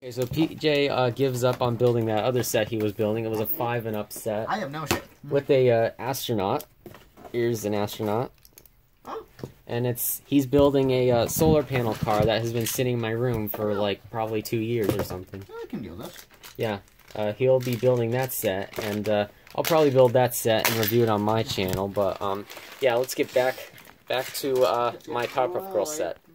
Okay, so PJ gives up on building that other set he was building. It was a 5 and up set. I have no shit. With a astronaut. Here's an astronaut. Oh. And he's building a solar panel car that has been sitting in my room for like probably 2 years or something. I can deal with this. Yeah, he'll be building that set, and I'll probably build that set and review it on my channel. But yeah, let's get back to my Powerpuff Girls set.